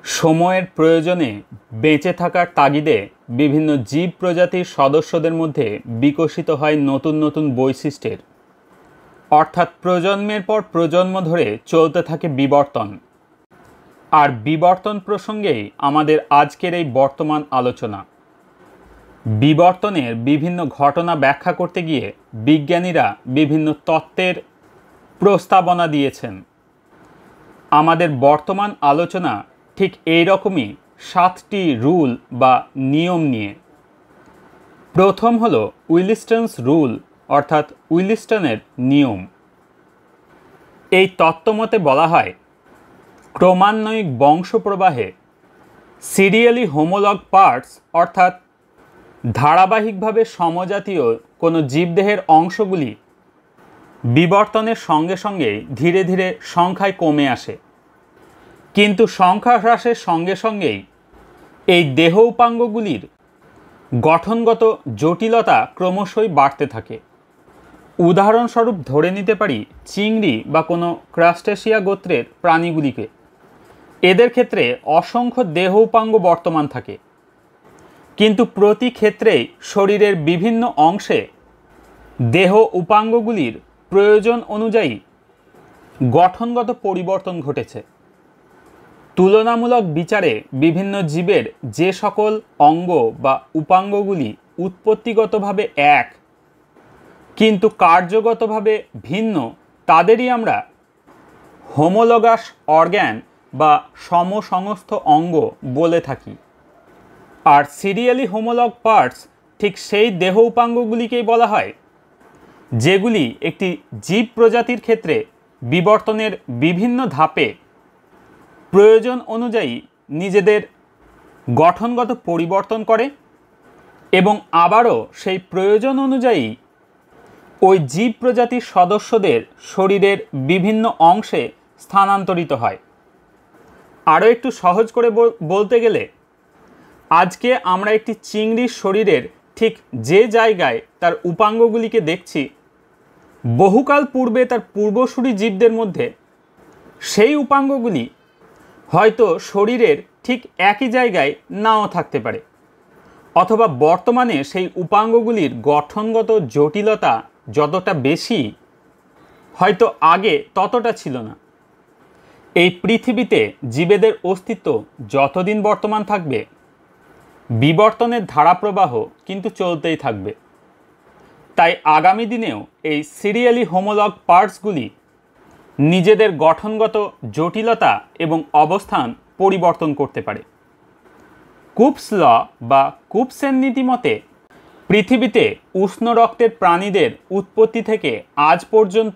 সময়ের প্রয়োজনে বেঁচে থাকার তাগিদে বিভিন্ন জীব প্রজাতির সদস্যদের মধ্যে বিকশিত হয় নতুন নতুন বৈশিষ্ট্যের, অর্থাৎ প্রজন্মের পর প্রজন্ম ধরে চলতে থাকে বিবর্তন। আর বিবর্তন প্রসঙ্গেই আমাদের আজকের এই বর্তমান আলোচনা। বিবর্তনের বিভিন্ন ঘটনা ব্যাখ্যা করতে গিয়ে বিজ্ঞানীরা বিভিন্ন তত্ত্বের প্রস্তাবনা দিয়েছেন। আমাদের বর্তমান আলোচনা ঠিক এই রকমই 7টি রুল বা নিয়ম নিয়ে। প্রথম হলো উইলিস্টনস রুল, অর্থাৎ উইলিস্টনের নিয়ম। এই তত্ত্বমতে বলা হয়, ক্রমান্বয়িক বংশপ্রবাহে সিরিয়ালি হোমোলগ পার্টস, অর্থাৎ ধারাবাহিকভাবে সমজাতীয় কোনো জীবদেহের অংশগুলি বিবর্তনের সঙ্গে সঙ্গে ধীরে ধীরে সংখ্যায় কমে আসে। কিন্তু সংখ্যা হ্রাসের সঙ্গে সঙ্গেই এই দেহ উপাঙ্গগুলির গঠনগত জটিলতা ক্রমশই বাড়তে থাকে। উদাহরণস্বরূপ ধরে নিতে পারি চিংড়ি বা কোনো ক্রাস্টেসিয়া গোত্রের প্রাণীগুলিকে। এদের ক্ষেত্রে অসংখ্য দেহ উপাঙ্গ বর্তমান থাকে, কিন্তু প্রতি ক্ষেত্রেই শরীরের বিভিন্ন অংশে দেহ উপাঙ্গগুলির প্রয়োজন অনুযায়ী গঠনগত পরিবর্তন ঘটেছে। তুলনামূলক বিচারে বিভিন্ন জীবের যে সকল অঙ্গ বা উপাঙ্গগুলি উৎপত্তিগতভাবে এক কিন্তু কার্যগতভাবে ভিন্ন, তাদেরই আমরা হোমোলগাস অর্গ্যান বা সমসংস্থ অঙ্গ বলে থাকি। আর সিরিয়ালি হোমোলগ পার্টস ঠিক সেই দেহ উপাঙ্গগুলিকেই বলা হয় যেগুলি একটি জীব প্রজাতির ক্ষেত্রে বিবর্তনের বিভিন্ন ধাপে প্রয়োজন অনুযায়ী নিজেদের গঠনগত পরিবর্তন করে এবং আবারও সেই প্রয়োজন অনুযায়ী ওই জীব প্রজাতির সদস্যদের শরীরের বিভিন্ন অংশে স্থানান্তরিত হয়। আরও একটু সহজ করে বলতে গেলে, আজকে আমরা একটি চিংড়ির শরীরের ঠিক যে জায়গায় তার উপাঙ্গগুলিকে দেখছি, বহুকাল পূর্বে তার পূর্বসূরি জীবদের মধ্যে সেই উপাঙ্গগুলি হয়তো শরীরের ঠিক একই জায়গায় নাও থাকতে পারে, অথবা বর্তমানে সেই উপাঙ্গগুলির গঠনগত জটিলতা যতটা বেশি, হয়তো আগে ততটা ছিল না। এই পৃথিবীতে জীবেদের অস্তিত্ব যতদিন বর্তমান থাকবে, বিবর্তনের ধারাপ্রবাহ কিন্তু চলতেই থাকবে। তাই আগামী দিনেও এই সিরিয়ালি হোমোলগ পার্টসগুলি নিজেদের গঠনগত জটিলতা এবং অবস্থান পরিবর্তন করতে পারে। কুপস ল বা কুপসের নীতিমতে পৃথিবীতে উষ্ণ রক্তের প্রাণীদের উৎপত্তি থেকে আজ পর্যন্ত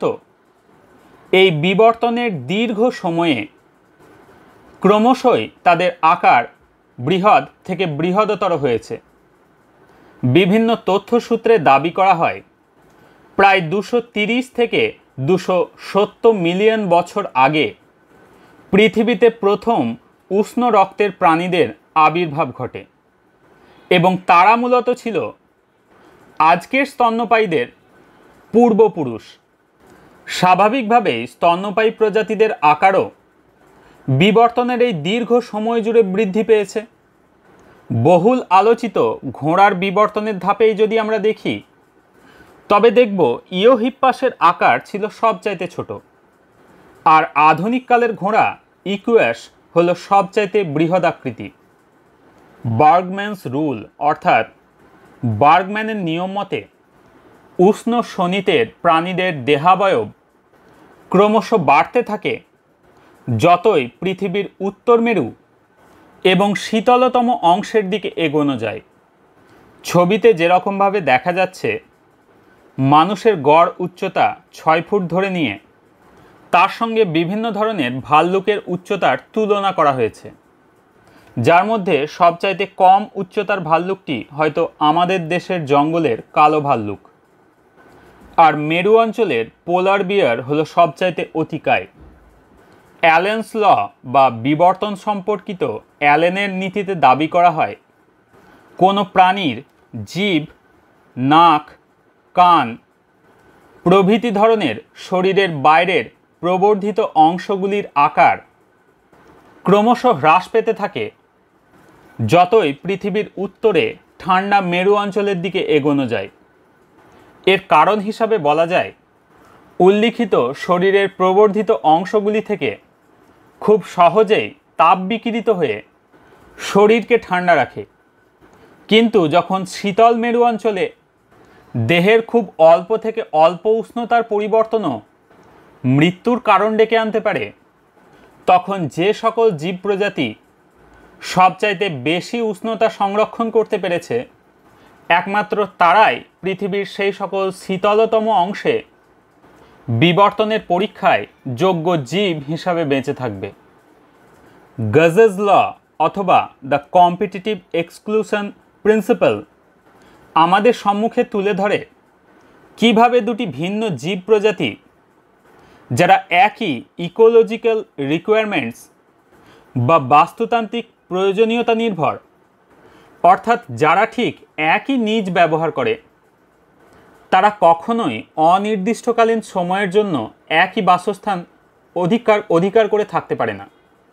এই বিবর্তনের দীর্ঘ সময়ে ক্রমশই তাদের আকার বৃহৎ থেকে বৃহৎতর হয়েছে। বিভিন্ন তথ্যসূত্রে দাবি করা হয় প্রায় 230 থেকে 270 মিলিয়ন বছর আগে পৃথিবীতে প্রথম উষ্ণ রক্তের প্রাণীদের আবির্ভাব ঘটে এবং তারা মূলত ছিল আজকের স্তন্যপায়ীদের পূর্বপুরুষ। স্বাভাবিকভাবেই স্তন্যপায়ী প্রজাতিদের আকারও বিবর্তনের এই দীর্ঘ সময় জুড়ে বৃদ্ধি পেয়েছে। বহুল আলোচিত ঘোড়ার বিবর্তনের ধাপেই যদি আমরা দেখি, তবে দেখব ইওহিপ্পাসের আকার ছিল সবচাইতে ছোট, আর আধুনিককালের ঘোড়া ইকুয়াস হলো সবচাইতে বৃহদাকৃতি। বার্গম্যানস রুল, অর্থাৎ বার্গম্যানের নিয়ম মতে উষ্ণ শোণিতের প্রাণীদের দেহাবয়ব ক্রমশ বাড়তে থাকে যতই পৃথিবীর উত্তর মেরু এবং শীতলতম অংশের দিকে এগোনো যায়। ছবিতে যেরকমভাবে দেখা যাচ্ছে, মানুষের গড় উচ্চতা 6 ফুট ধরে নিয়ে তার সঙ্গে বিভিন্ন ধরনের ভাল্লুকের উচ্চতার তুলনা করা হয়েছে, যার মধ্যে সবচাইতে কম উচ্চতার ভাল্লুকটি হয়তো আমাদের দেশের জঙ্গলের কালো ভাল্লুক, আর মেরু অঞ্চলের পোলার বিয়ার হলো সবচাইতে অতিকায়। অ্যালেনস ল বা বিবর্তন সম্পর্কিত অ্যালেনের নীতিতে দাবি করা হয়, কোনো প্রাণীর জিভ, নাক, কান প্রভৃতি ধরনের শরীরের বাইরের প্রবর্ধিত অংশগুলির আকার ক্রমশ হ্রাস পেতে থাকে যতই পৃথিবীর উত্তরে ঠান্ডা মেরু অঞ্চলের দিকে এগোনো যায়। এর কারণ হিসাবে বলা যায় উল্লিখিত শরীরের প্রবর্ধিত অংশগুলি থেকে খুব সহজেই তাপ বিকিরিত হয়ে শরীরকে ঠান্ডা রাখে, কিন্তু যখন শীতল মেরু অঞ্চলে দেহের খুব অল্প থেকে অল্প উষ্ণতার পরিবর্তনও মৃত্যুর কারণ ডেকে আনতে পারে, তখন যে সকল জীব প্রজাতি সবচাইতে বেশি উষ্ণতা সংরক্ষণ করতে পেরেছে একমাত্র তারাই পৃথিবীর সেই সকল শীতলতম অংশে বিবর্তনের পরীক্ষায় যোগ্য জীব হিসাবে বেঁচে থাকবে। গজেস ল অথবা দ্য কম্পিটিটিভ এক্সক্লুশন প্রিন্সিপাল আমাদের সম্মুখে তুলে ধরে কিভাবে দুটি ভিন্ন জীব প্রজাতি যারা একই ইকোলজিক্যাল রিকোয়ারমেন্টস বা বাস্তুতান্ত্রিক প্রয়োজনীয়তা নির্ভর, অর্থাৎ যারা ঠিক একই নিজ ব্যবহার করে, তারা কখনোই অনির্দিষ্টকালীন সময়ের জন্য একই বাসস্থান অধিকার করে থাকতে পারে না।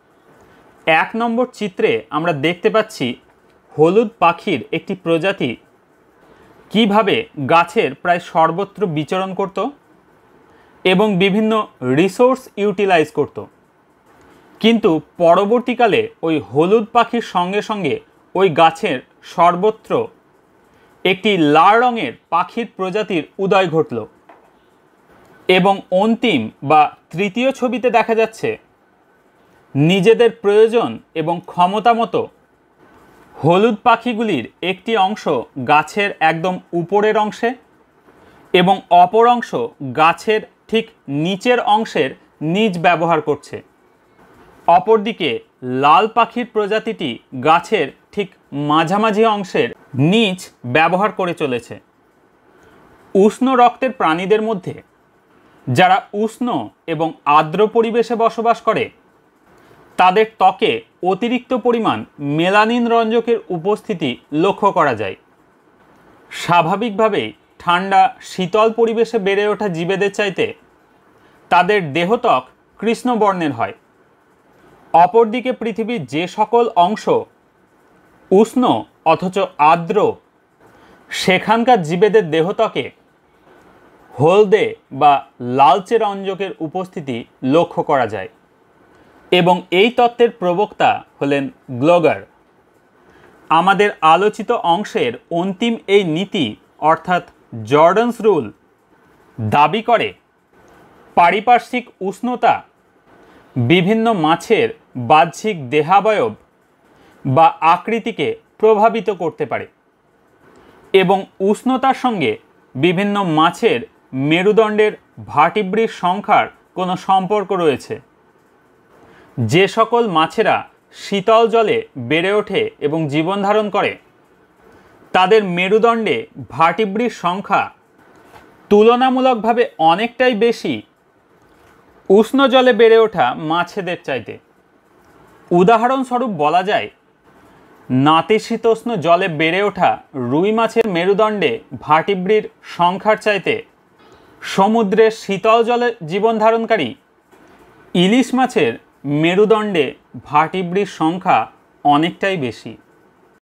1 নম্বর চিত্রে আমরা দেখতে পাচ্ছি হলুদ পাখির একটি প্রজাতি কিভাবে গাছের প্রায় সর্বত্র বিচরণ করত এবং বিভিন্ন রিসোর্স ইউটিলাইজ করত, কিন্তু পরবর্তীকালে ওই হলুদ পাখির সঙ্গে সঙ্গে ওই গাছের সর্বত্র একটি লাল রঙের পাখির প্রজাতির উদয় ঘটল এবং অন্তিম বা তৃতীয় ছবিতে দেখা যাচ্ছে নিজেদের প্রয়োজন এবং ক্ষমতা মতো হলুদ পাখিগুলির একটি অংশ গাছের একদম উপরের অংশে এবং অপর অংশ গাছের ঠিক নিচের অংশের নিচ ব্যবহার করছে। অপরদিকে লাল পাখির প্রজাতিটি গাছের ঠিক মাঝামাঝি অংশের নিচ ব্যবহার করে চলেছে। উষ্ণ রক্তের প্রাণীদের মধ্যে যারা উষ্ণ এবং আর্দ্র পরিবেশে বসবাস করে তাদের ত্বকে অতিরিক্ত পরিমাণ মেলানিন রঞ্জকের উপস্থিতি লক্ষ্য করা যায়। স্বাভাবিকভাবেই ঠান্ডা শীতল পরিবেশে বেড়ে ওঠা জীবেদের চাইতে তাদের দেহত্বক কৃষ্ণ বর্ণের হয়। অপরদিকে পৃথিবীর যে সকল অংশ উষ্ণ অথচ আর্দ্র, সেখানকার জীবেদের দেহত্বকে হলদে বা লালচে রঞ্জকের উপস্থিতি লক্ষ্য করা যায় এবং এই তত্ত্বের প্রবক্তা হলেন গ্লোগার। আমাদের আলোচিত অংশের অন্তিম এই নীতি অর্থাৎ জর্ডানস রুল দাবি করে পারিপার্শ্বিক উষ্ণতা বিভিন্ন মাছের বাহ্যিক দেহাবয়ব বা আকৃতিকে প্রভাবিত করতে পারে এবং উষ্ণতার সঙ্গে বিভিন্ন মাছের মেরুদণ্ডের ভার্টিব্রির সংখ্যার কোনো সম্পর্ক রয়েছে। যে সকল মাছেরা শীতল জলে বেড়ে ওঠে এবং জীবন ধারণ করে তাদের মেরুদণ্ডে ভার্টিব্রির সংখ্যা তুলনামূলকভাবে অনেকটাই বেশি উষ্ণ জলে বেড়ে ওঠা মাছেদের চাইতে। উদাহরণস্বরূপ বলা যায় নাতিশীতোষ্ণ জলে বেড়ে ওঠা রুই মাছের মেরুদণ্ডে ভার্টিব্রির সংখ্যার চাইতে সমুদ্রের শীতল জলে জীবন ধারণকারী ইলিশ মাছের মেরুদণ্ডে ভার্টিব্রির সংখ্যা অনেকটাই বেশি।